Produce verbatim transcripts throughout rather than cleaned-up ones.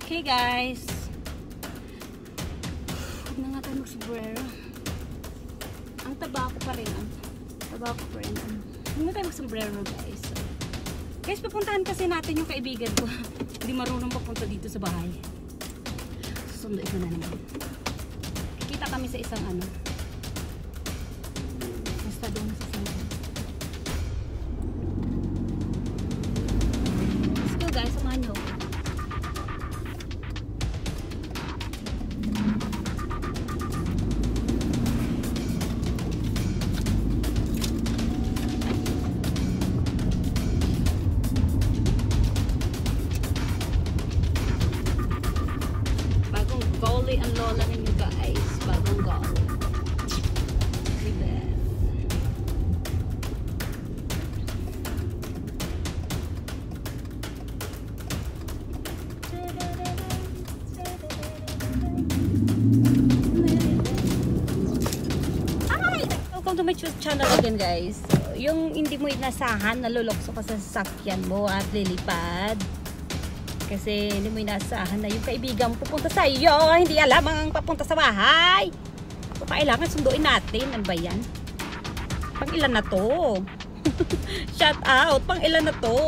Okay guys, huwag na nga tayo mag-sombrero. Ang taba ko pa rin, ang taba ko pa rin. Huwag na tayo mag-sombrero guys. So, guys, pupuntahan kasi natin yung kaibigan ko. Hindi marunong papunta dito sa bahay. Susunduin ko na naman. Kikita kami sa isang ano. Basta doon sa isang. Let's go guys, samahan nyo. Ang lola ninyo guys, bagong goal. Diba? Ay! Welcome to my channel again guys. Yung hindi mo inasahan, nalulokso ka sa sasakyan mo at lilipad. Kasi hindi mo inaasahan na yung kaibigan mo pupunta sa iyo. Hindi alam ang papunta sa bahay. So, kailangan sunduin natin. Ano ba yan? Pang ilan na to? Shout out. Pang ilan na to?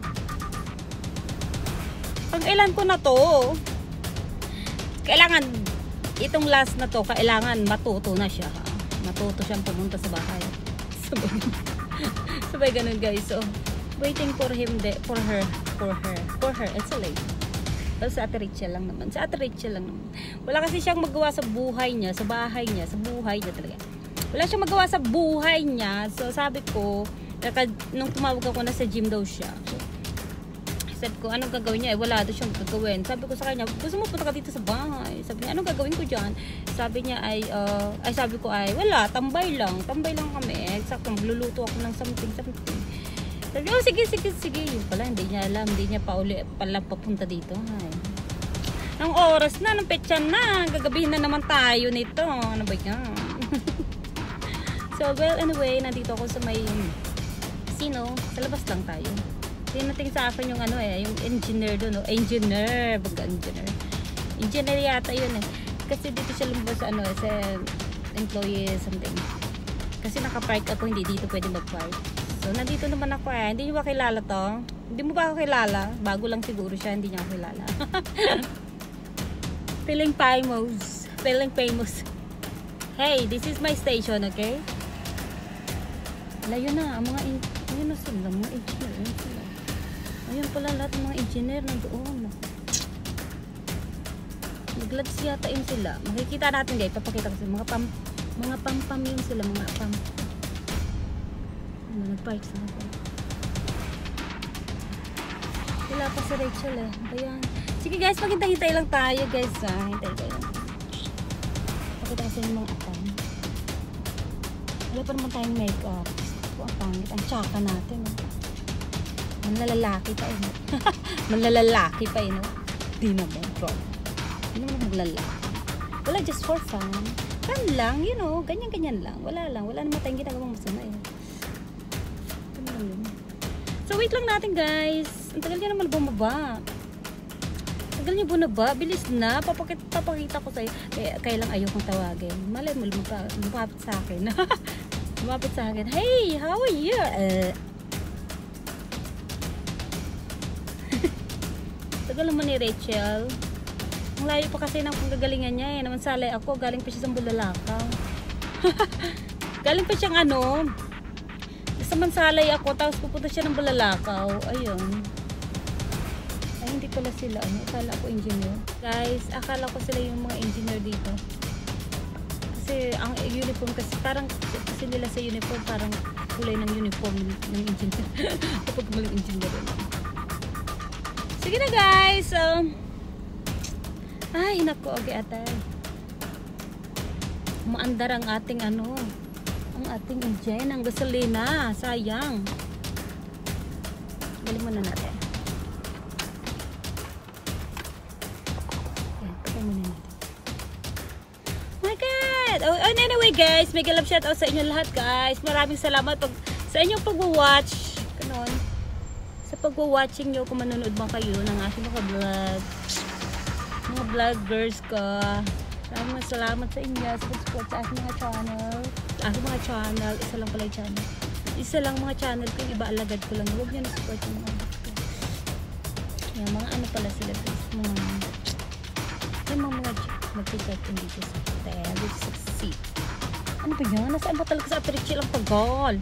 Pang ilan ko na to? Kailangan, itong last na to, kailangan matuto na siya. Ha? Matuto siyang pumunta sa bahay. Sabay, sabay ganun guys. So, waiting for him, de, for her. For her. For her. It's a lady. Well, sa Ate Rachel lang naman. Sa Ate Rachel lang naman. Wala kasi siyang magawa sa buhay niya. Sa bahay niya. Sa buhay niya talaga. Wala siyang magawa sa buhay niya. So, sabi ko, nung tumawag ako na sa gym daw siya. So, said ko, anong gagawin niya? Eh, wala daw siyang gagawin. Sabi ko sa kanya, gusto mo punta ka dito sa bahay? Sabi niya, anong gagawin ko dyan? Sabi niya ay, uh, ay sabi ko ay, wala, tambay lang. Tambay lang kami. Exacto, magluluto ako ng something, something. Sabi, oh, sige, sige, sige. Yung pala, hindi niya alam. Hindi niya pa uli, pala papunta dito. Ay. Ang oras na, ng petsan na. Gagabihin na naman tayo nito. Ano ba yan? So, well, anyway, nandito ako sa may casino. Sa labas lang tayo. Tinating sa akin yung ano eh, yung engineer doon. No? Engineer. Baga engineer. Engineer yata yun eh. Kasi dito siya lumabas sa ano, sa employee something. Kasi nakapark ako, hindi dito pwede mag-park. So, nandito naman ako eh. Hindi nyo ba kilala to? Hindi mo ba ako kilala? Bago lang siguro siya, hindi niya ako kilala. Feeling famous. Feeling famous. Hey, this is my station, okay? Layo na. Ang mga, ayun na sila, mga engineer. Ayun sila. Ayun pala lahat ng mga engineer nandoon. Naglads yata yun sila. Makikita natin guys, papakita ko sila. Mga pam, mga pam-pam yun sila, mga pam. Nag-park sa ako. Wala pa si Rachel eh. Ayan. Sige guys, maghintay-hintay lang tayo guys ha. Hintay tayo. Pakita kasi yung mga atang. Wala pa naman tayong make-up. Ito ang pangit. Ang tsaka natin. Eh. Manlalalaki pa eh. No? Manlalalaki pa eh. No? Di naman. Bro. Di naman maglalaki. Wala, just for fun. Fun lang, you know. Ganyan-ganyan lang. Wala lang. Wala naman tayong ginagawang masama eh. So wait lang natin guys. Ang tagal niya naman bumaba. Tagal niya bumaba. Bilis na. Papakita, papakita ko sa'yo. Kaya, kaya lang ayokong tawagin. Malay mo lumapit sa akin. Lumapit sa akin. Hey, how are you? Uh, tagal naman ni Rachel. Ang layo pa kasi ng panggagalingan niya eh. Naman salay ako. Galing pa siya sa Bulalakaw. Galing pa siyang ano. Samansalay ako, tapos pupunta siya ng Bulalakaw. Ayun. Ay, hindi pala sila. Ano? Akala ko engineer. Guys, akala ko sila yung mga engineer dito. Kasi ang uniform kasi, parang kasi nila sa uniform, parang kulay ng uniform ng engineer. Kapag maling engineer. Sige na guys. So, ay, naku, okay atay. Maandar ang ating ano. Ang ating engine, ang gasolina. Sayang. Galing muna natin. Ayan, pagay muna natin. My God! Oh, and anyway guys, mega love shout out sa inyo lahat guys. Maraming salamat pag, sa inyong pag-watch. Kanon. Sa pag-watching nyo, kung manonood ba kayo ng aking mga vlog. mga vloggers ko. Maraming salamat sa inyo sa pag-support sa aking mga channel. Sa aking mga channel, isa lang pala yung channel. Isa lang mga channel ko, iba alagad ko lang. Huwag nyo na support yung mga vlog ko. Yan, mga ano pala sila guys. Mga, yung mga mga mag-check in dito sa hotel, dito sa seat. Ano ba yan? Nasaan ba talaga sa Atrichil ang tagal?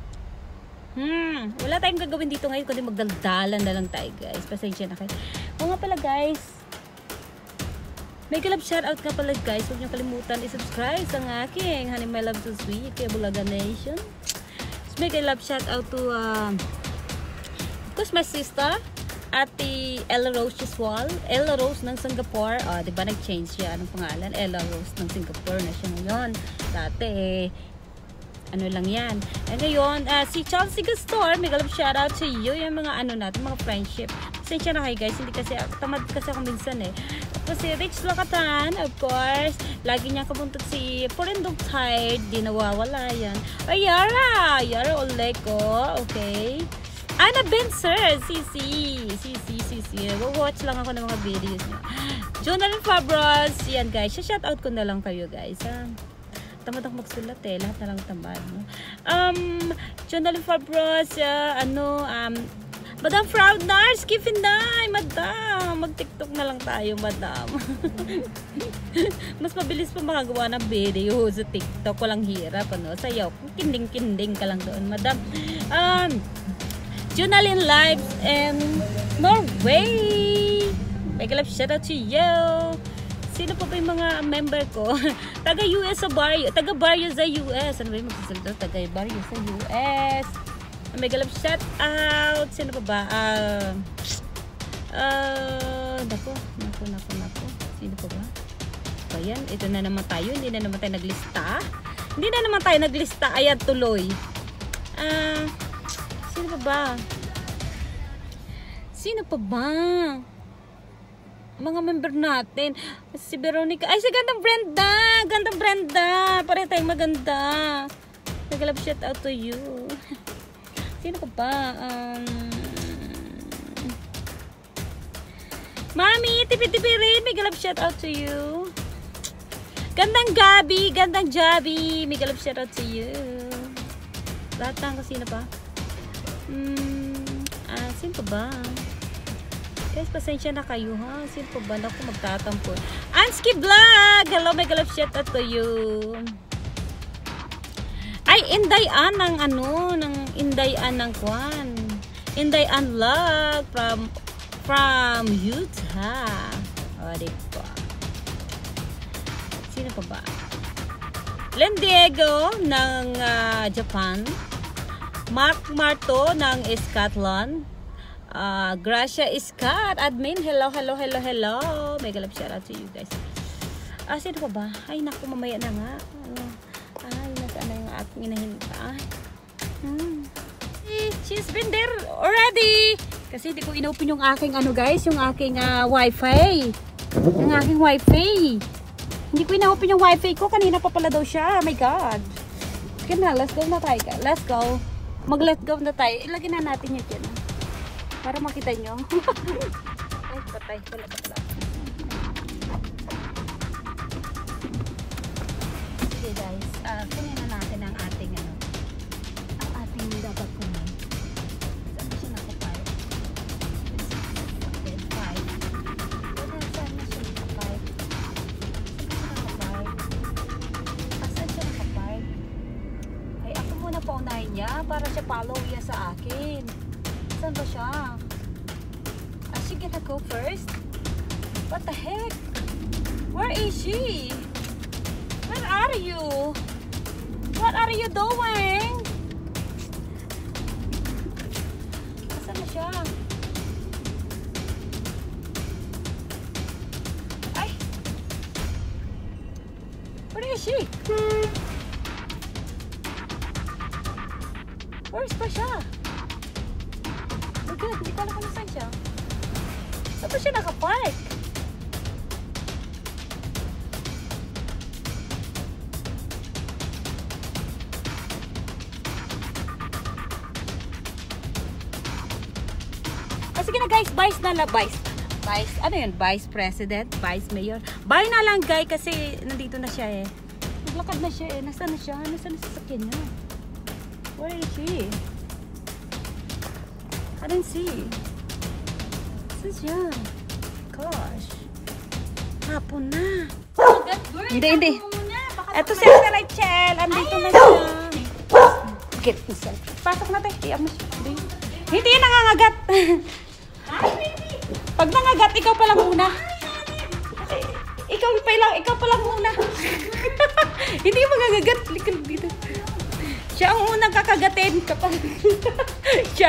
Hmm, wala tayong gagawin dito ngayon kundi magdaldalan na lang tayo guys. Pasensya na kayo. O nga pala guys, mega love shoutout ka pala guys. Huwag niyo kalimutan i-subscribe sa aking Honey My Love So Sweet kay Bulaga Nation. So, mega love shoutout to uh, of course my sister Ate Ella Rose Chiswal. Ella Rose ng Singapore. Oh, di ba nag-change siya anong pangalan? Ella Rose ng Singapore na siya ngayon. Dati eh ano lang yan. And ngayon, uh, si Chelsea Gastor, may galap shoutout to you. Yung mga ano natin, mga friendship. Pasensya na kayo guys, hindi kasi, tamad kasi ako minsan eh. Tapos si Rich Lakatan, of course. Lagi niya kapuntot si Porendong Tide, di nawawala yan. Ay, Yara! Yara Oleko, okay. Ana Benser, Sisi, Sisi, Sisi. Watch lang ako ng mga videos niya. Jonathan Fabros, yan guys. Shoutout ko na lang kayo guys, ha. Tamad ako magsulat eh. Lahat na lang tamad. No? Um, Jonathan Fabros, uh, ano, um, Madam Fraudnars, Kifinday, Madam. Mag-tiktok na lang tayo, Madam. Mas mabilis pa makagawa ng video sa TikTok. Walang hirap, ano. Sayaw. Kinding-kinding ka lang doon, Madam. Um, Junalyn Lives and Norway. Make a love shout out to you. Sino pa ba yung mga member ko? Taga U S sa Barrio. Taga Barrio sa U S. Ano ba yung magsasalita? Taga Barrio sa U S. May galap shout out. Sino pa ba? Ah, uh, uh, nako, nako, nako, nako. Sino pa ba? So, yan. Ito na naman tayo. Hindi na naman tayo naglista. Hindi na naman tayo naglista. Ayan, tuloy. Ah, uh, sino pa ba? Sino pa ba? Mga member natin. Si Veronica. Ay, si gandang Brenda. Gandang Brenda. Pare tayong maganda. Nag-love shout out to you. Sino ka ba? Um, Mami, tipi-tipi rin. Nag-love shout out to you. Gandang Gabi. Gandang Jabi. Nag-love shout out to you. Lahat lang. Sino pa? Hmm, ah, sino pa ba? Guys, pasensya na kayo ha. Sino pa ba? Naku, magtatampo. Ansky Vlog! Hello, my love shout out to you. Ay, Indayan ng ano, ng Indayan ng Kwan. Indayan Vlog from from Utah. O, diba? Sino pa ba? Len Diego ng uh, Japan. Mark Marto ng Scotland. Uh, Gracia Scott, admin. Hello, hello, hello, hello. May galap shout out to you guys. Ah, sino pa ba? Ay, naku, mamaya na nga. Uh, ay, nasaan na yung aking inahintay. Hmm. She's been there already. Kasi hindi ko inopen yung aking ano guys, yung aking uh, wifi. Yung aking wifi. Hindi ko inopen yung wifi ko. Kanina pa pala daw siya. Oh my God. Sige na, let's go na tayo. Let's go. Mag-let go na tayo. Ilagay na natin yun dyan. Para makita nyo. Ay, patay. Wala pa pala. Sige guys. Uh, kunin na natin ang ating ano. Ang ating dapat kunin. Saan siya nakapay? Okay, five. Wala, saan na siya nakapay? Saan siya nakapay? Ah, saan siya nakapay? Ay, ako muna paunahin niya para siya follow niya sa akin. Saan ba siya? Ah, she gonna go first? What the heck? Where is she? Where are you? What are you doing? Saan na siya? Ay! Where is she? Where's pa siya? Good, hindi ko alam kung saan siya. Saan ba siya nakapark? Ah, sige na guys, buys na la, buys. Vice, ano yun? Vice President? Vice Mayor? Bye na lang, guy, kasi nandito na siya eh. Naglakad na siya eh. Nasaan na siya? Nasaan na sasakyan niya? Where is she? I don't see. Nasaan siya? Gosh. Hapon na. Hindi, hindi. Eto si Rachel. Andito na siya. Get inside. Pasok natin. Tiyak mo siya. Hindi yan nangangagat. Pag nangagat, ikaw pa lang muna. Ikaw pa lang, ikaw pa lang muna. Hindi yung mangangagat. Likod dito. Siya ang unang kakagatin kapag siya.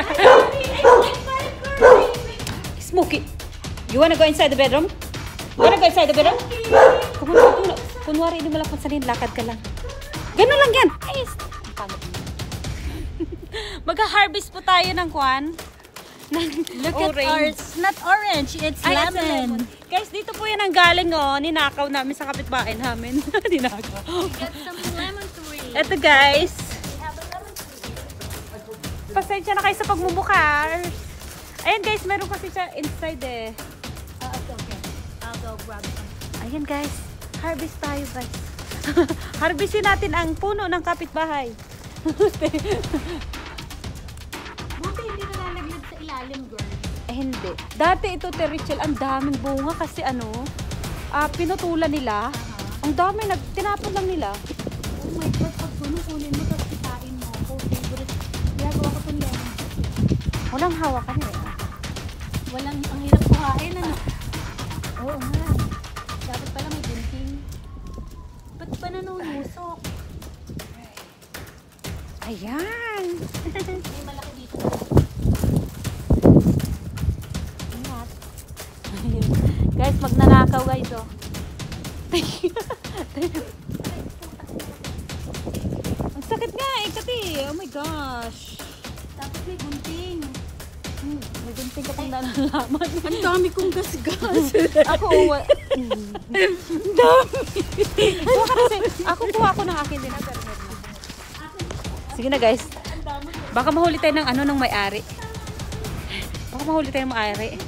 Smokey. You wanna go inside the bedroom? You wanna go inside the bedroom? Kumunwari, kunwari, hindi mo lang pansanin, lakad ka lang. Ganun lang yan. Ayos. Mag-harvest po tayo ng kwan. Look at ours. Not orange, it's Ay, lemon. lemon. Guys, dito po yan ang galing, oh. Ninakaw namin sa kapitbahay namin. Ninakaw. Get some lemon tree. Eto, guys. Pasensya na kayo sa pagmumukha. Ayan, guys, meron kasi siya inside, eh. Uh, okay, okay. I'll go grab some. Ayan, guys. Harvest tayo, guys. Harvestin natin ang puno ng kapitbahay. Buti hindi nalalaglag sa ilalim, girl. Eh, hindi. Dati ito, Terichel, ang daming bunga kasi ano, ah, pinutulan nila. Uh-huh. Ang dami, nag, tinapon lang nila. Oh my God, pag puno, kunin mo, tapos kitain mo ako. Favorite. Ginagawa ko itong lemon. Walang hawakan eh. Walang, ang hirap kuhain, ano? Oo nga. Dapat pala may bunting. Ba't pa nanunusok? Ayan. May malaki dito. Ingat. Guys, magnanakaw guys, oh. Ang sakit nga eh, kati. Oh my gosh. Tapos may bunting. Hmm, may gunting ka pang nalalaman. Ang dami kong gas-gas. Ako, uwa. Ang dami. Kuha ka kasi. Ako, kuha ako ng akin din. Sige na guys. Baka mahuli tayo ng ano ng may-ari. Baka mahuli tayo ng may-ari.